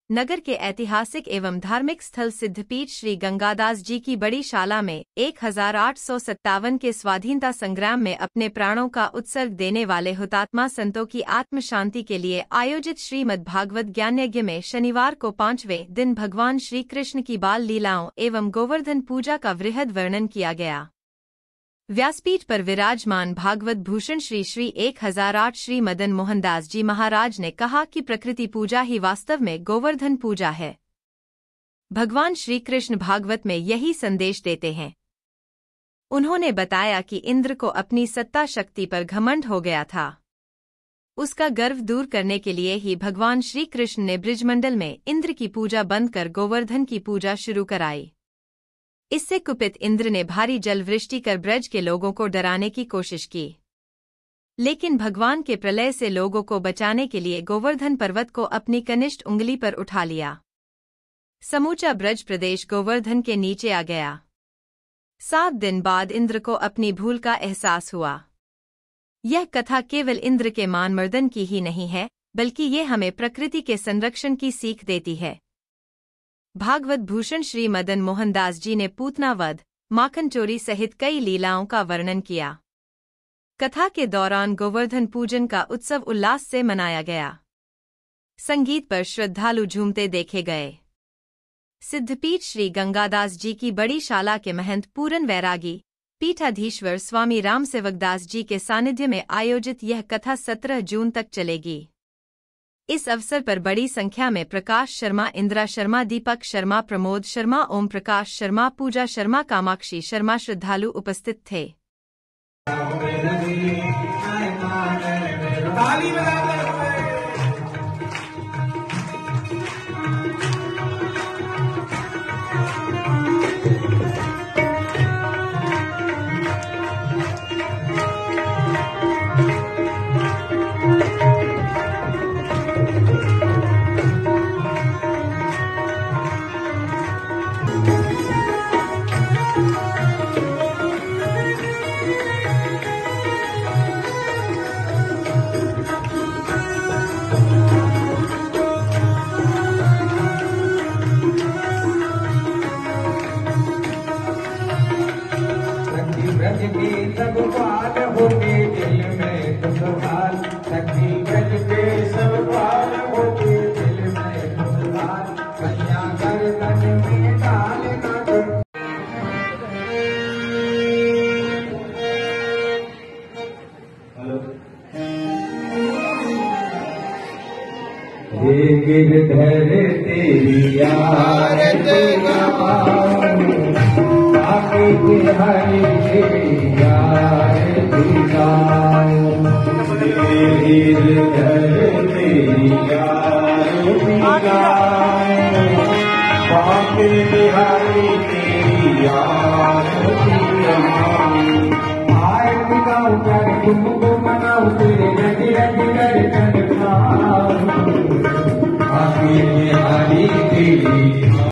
नगर के ऐतिहासिक एवं धार्मिक स्थल सिद्धपीठ श्री गंगादास जी की बड़ी शाला में 1857 के स्वाधीनता संग्राम में अपने प्राणों का उत्सर्ग देने वाले हुतात्मा संतों की आत्म शांति के लिए आयोजित श्रीमद् भागवत ज्ञान यज्ञ में शनिवार को 5वें दिन भगवान श्री कृष्ण की बाल लीलाओं एवं गोवर्धन पूजा का वृहद वर्णन किया गया। व्यासपीठ पर विराजमान भागवत भूषण श्री 1008 श्री मदन मोहनदास जी महाराज ने कहा कि प्रकृति पूजा ही वास्तव में गोवर्धन पूजा है। भगवान श्री कृष्ण भागवत में यही संदेश देते हैं। उन्होंने बताया कि इंद्र को अपनी सत्ता शक्ति पर घमंड हो गया था। उसका गर्व दूर करने के लिए ही भगवान श्री कृष्ण ने ब्रिजमंडल में इंद्र की पूजा बंद कर गोवर्धन की पूजा शुरू कराई। इससे कुपित इंद्र ने भारी जल वृष्टि कर ब्रज के लोगों को डराने की कोशिश की, लेकिन भगवान के प्रलय से लोगों को बचाने के लिए गोवर्धन पर्वत को अपनी कनिष्ठ उंगली पर उठा लिया। समूचा ब्रज प्रदेश गोवर्धन के नीचे आ गया। 7 दिन बाद इंद्र को अपनी भूल का एहसास हुआ। यह कथा केवल इंद्र के मान मर्दन की ही नहीं है, बल्कि ये हमें प्रकृति के संरक्षण की सीख देती है। भागवत भूषण श्री मदन मोहनदास जी ने पूतना वध, माखन चोरी सहित कई लीलाओं का वर्णन किया। कथा के दौरान गोवर्धन पूजन का उत्सव उल्लास से मनाया गया। संगीत पर श्रद्धालु झूमते देखे गए। सिद्धपीठ श्री गंगादास जी की बड़ी शाला के महंत पूरन वैरागी पीठाधीश्वर स्वामी राम सेवकदास जी के सानिध्य में आयोजित यह कथा 17 जून तक चलेगी। इस अवसर पर बड़ी संख्या में प्रकाश शर्मा, इंदिरा शर्मा, दीपक शर्मा, प्रमोद शर्मा, ओम प्रकाश शर्मा, पूजा शर्मा, कामाक्षी शर्मा श्रद्धालु उपस्थित थे। ब्रज के सब पाल होके दिल में खुशहाल, सखी ब्रज के सब पाल होके दिल में खुशहाल, कन्या गर्दन में डाल न हे गिरधर तेरी आरत गवाऊं, हरि तेरी आरती गाऊं, गिरधर तेरी आरती गाऊं, पापी हरि तेरी आरती गाऊं, आरती गाऊं